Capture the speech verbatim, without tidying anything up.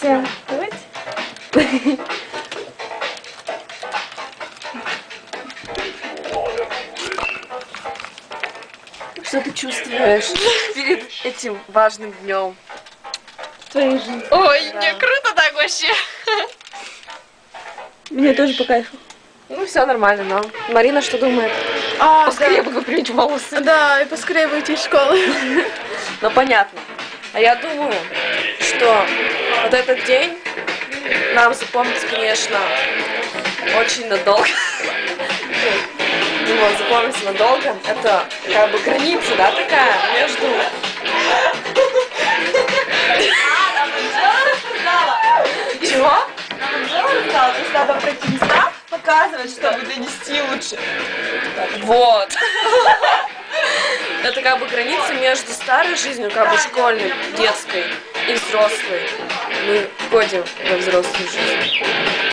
Да, давайте. Что ты чувствуешь перед этим важным днем? Твоей жизни. Ой, Да. не круто так вообще. Мне тоже по кайфу. Ну, все нормально, но... Марина что думает? А, Поскорее бы выпрямить волосы. да, и поскорее выйти из школы. Ну, понятно. А я думаю, что вот этот день нам запомнится, конечно, очень надолго. Ну, вот, запомнится надолго. Это как бы граница, да, такая между... Чего? То есть надо пройти места, показывать, чтобы донести лучше. Вот. Это как бы граница между старой жизнью, как бы школьной, детской и взрослой. Мы входим во взрослую жизнь.